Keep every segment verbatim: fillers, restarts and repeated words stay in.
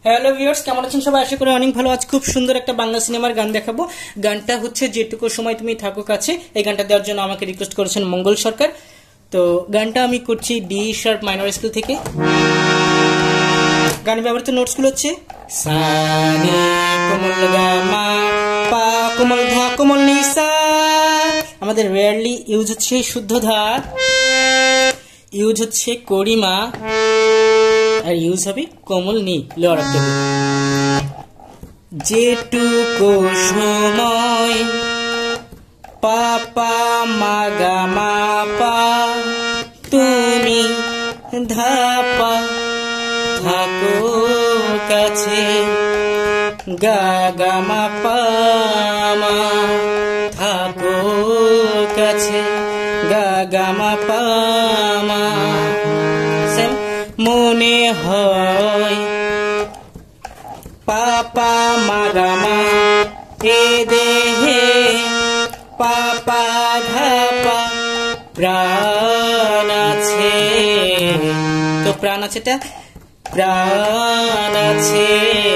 Hello viewers, কেমন আছেন সবাই? আশা করি অনেক ভালো। আজ খুব সুন্দর একটা বাংলা সিনেমার গান দেখাবো। গানটা হচ্ছে যেটুকু সময় তুমি থাকো কাছে। এই গানটা দেওয়ার জন্য আমাকে রিকোয়েস্ট করেছেন মঙ্গল সরকার। তো গানটা আমি করছি ডি শার্প মাইনর স্কেল থেকে। গানে ব্যবহৃত নোটস গুলো হচ্ছে সা রে কোমল গা মা পা কোমল ধা কোমল নি সা। আমাদের রেয়ারলি ইউজ হচ্ছে শুদ্ধ ধা, ইউজ হচ্ছে করিমা, আর ইউজ হবে কোমল নি লোয়ার অক্টাভ। যেটুকু সময় পাপা মাগা মা পা তুমি ধাপা থাকো কাছে, গা গা মা পা মা থাকো কাছে, গা গা মা পা মা। মনে হয় পাপা মাগা মা এ দেহে পাপা ধাপা প্রাণ আছে। তো প্রাণ আছে, এটা প্রাণ আছে।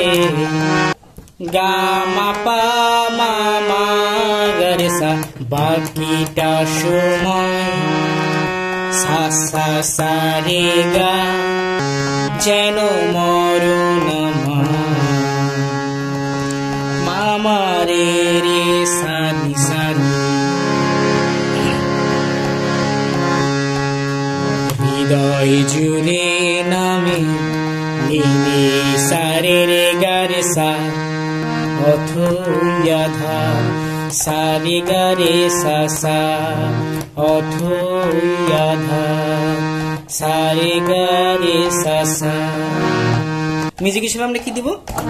গা মা পা মা মা গা রে সা, বাকিটা সময় সা সা সা রে গা যেন মরণ মামা রে রে সানি সানি। হৃদয় জুড়ে নামে নীলে সারে রে গা রে সা অথয়া ধা সারে গা রে সা সা অথয়া ধা সারে গা রে সা সা। মিউজিক হিসেবে আমরা কি দিব?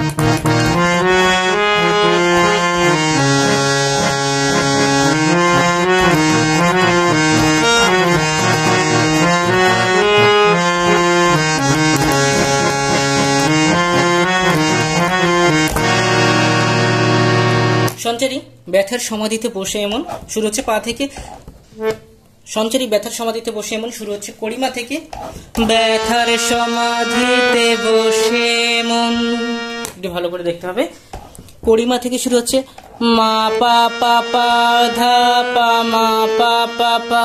সঞ্চারী ব্যথার সমাধিতে বসে এমন শুরু হচ্ছে পা থেকে। সঞ্চারী ব্যথার সমাধিতে বসে এমন শুরু হচ্ছে করিমা থেকে। ব্যথার সমাধিতে বসে এমন, একটু ভালো করে দেখতে হবে। করিমা থেকে শুরু হচ্ছে মা পা পা পা ধা পা মা পা পা পা।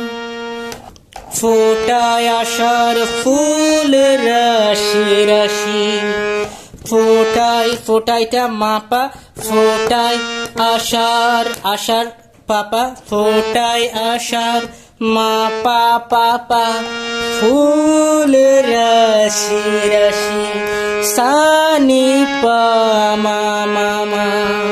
ফোটায় আশার ফুল রাশি রাশি, ফোটায় ফোটাইটা মা পা, ফোটায় আশার আশার পাপা, ফোটায় আশার মা পা পা পা। ফুল রাশি রাশি সানি পা মা মা মা।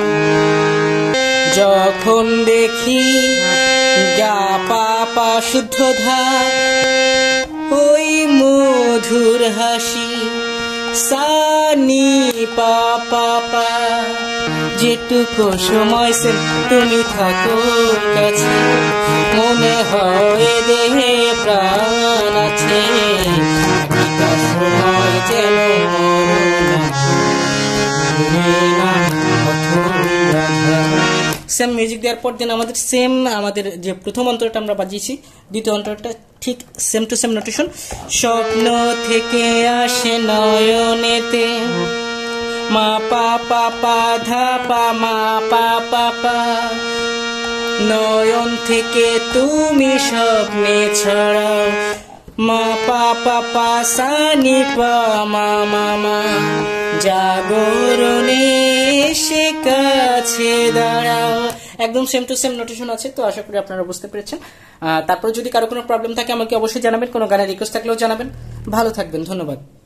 যখন দেখি গা পা পা শুদ্ধ ধা, ওই মধুর হাসি সানি পা পা পা। যেটুকু সময় সে তুমি থাকো কাছে, মনে হয় দেহে প্রাণ আছে। সময় যেন সেম মিউজিক দেওয়ার পর দিন আমাদের সেম আমাদের যে প্রথম অন্তরটা আমরা বাজিয়েছি, দ্বিতীয় অন্তরটা ঠিক সেম টু সেম নোটেশন। স্বপ্ন থেকে আসে নয়নেতে মা পা পা পা ধা পা মা পা পা পা। নয়ন থেকে তুমি স্বপ্নে ছড়াও মা পা পা পা সানি পা মা মা মা। জাগরণে এসে কাছে দাঁড়াও। একদম সেম টু সেম নোটেশন আছে। তো আশা করি আপনারা বুঝতে পেরেছেন। তারপর যদি কারো কোনো প্রবলেম থাকে আমাকে অবশ্যই জানাবেন, কোনো গানের রিকোয়েস্ট থাকলেও জানাবেন। ভালো থাকবেন, ধন্যবাদ।